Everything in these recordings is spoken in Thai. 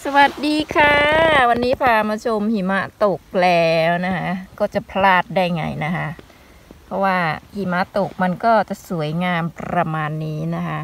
สวัสดีค่ะวันนี้พามาชมหิมะตกแล้วนะคะก็จะพลาดได้ไงนะคะเพราะว่าหิมะตกมันก็จะสวยงามประมาณนี้นะคะ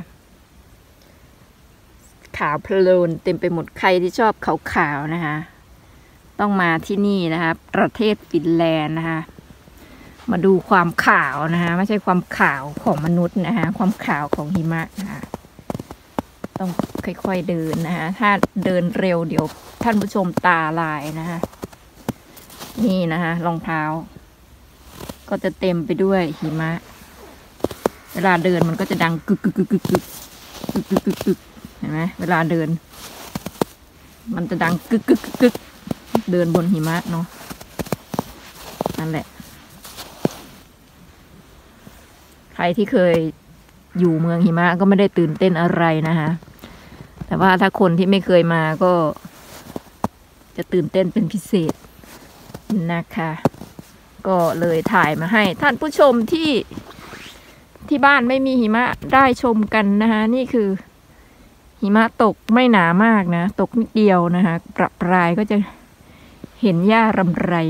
ขาวโพลนเต็มไปหมดใครที่ชอบขาวๆนะคะต้องมาที่นี่นะคะประเทศฟินแลนด์นะคะมาดูความขาวนะคะไม่ใช่ความขาวของมนุษย์นะคะความขาวของหิมะนะคะต้องค่อยๆเดินนะคะถ้าเดินเร็วเดี๋ยวท่านผู้ชมตาลายนะคะนี่นะคะรองเท้าก็จะเต็มไปด้วยหิมะเวลาเดินมันก็จะดังกึกกึกกึกกึกกึกกึกกึกกึกกึกเห็นไหมเวลาเดินมันจะดังกึกกึกกึกเดินบนหิมะเนาะนั่นแหละใครที่เคยอยู่เมืองหิมะก็ไม่ได้ตื่นเต้นอะไรนะคะแต่ว่าถ้าคนที่ไม่เคยมาก็จะตื่นเต้นเป็นพิเศษนะคะก็เลยถ่ายมาให้ท่านผู้ชมที่บ้านไม่มีหิมะได้ชมกันนะคะนี่คือหิมะตกไม่หนามากนะตกนิดเดียวนะคะประปรายก็จะเห็นหญ้ารำไร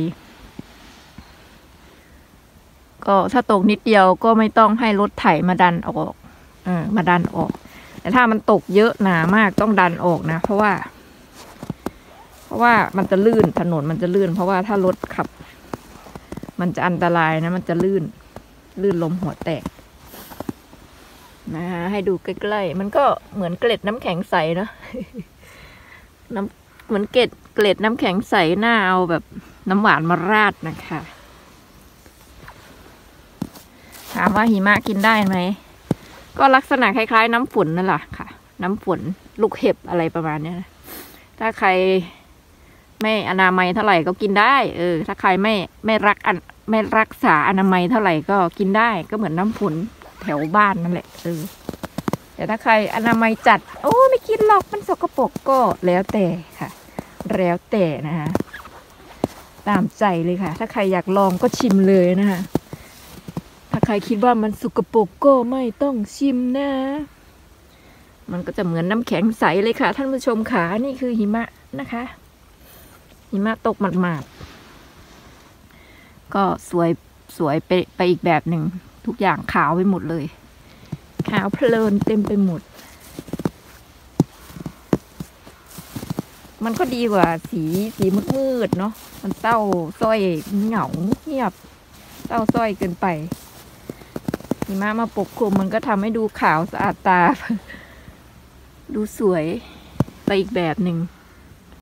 ก็ถ้าตกนิดเดียวก็ไม่ต้องให้รถไถมาดันออกมาดันออกแต่ถ้ามันตกเยอะหนามากต้องดันออกนะเพราะว่ามันจะลื่นถนนมันจะลื่นเพราะว่าถ้ารถขับมันจะอันตรายนะมันจะลื่นล้มหัวแตกนะคะให้ดูใกล้ๆมันก็เหมือนเกล็ดน้ำแข็งใสเนาะเหมือนเกล็ดน้ำแข็งใสหน้าเอาแบบน้ำหวานมาราดนะคะถามว่าหิมะกินได้ไหมก็ลักษณะคล้ายๆน้ำฝนนั่นแหละค่ะน้ำฝนลูกเห็บอะไรประมาณนี้นะถ้าใครไม่อนามัยเท่าไหร่ก็กินได้ถ้าใครไม่รักษาอนามัยเท่าไหร่ก็กินได้ก็เหมือนน้ำฝนแถวบ้านนั่นแหละแต่ถ้าใครอนามัยจัดโอ้ไม่กินหรอกมันสกปรกก็แล้วแต่ค่ะแล้วแต่นะคะตามใจเลยค่ะถ้าใครอยากลองก็ชิมเลยนะคะถ้าใครคิดว่ามันสกปรกก็ไม่ต้องชิมนะมันก็จะเหมือนน้ำแข็งใสเลยค่ะท่านผู้ชมขานี่คือหิมะนะคะหิมะตกหมาดๆก็สวยไปอีกแบบหนึ่งทุกอย่างขาวไปหมดเลยขาวเพลินเต็มไปหมดมันก็ดีกว่าสีมืดเนาะมันเศร้าส้อยเหงาเงียบเศร้าส้อยเกินไปหิมะมาปกคลุมมันก็ทำให้ดูขาวสะอาดตาดูสวยไปอีกแบบหนึ่ง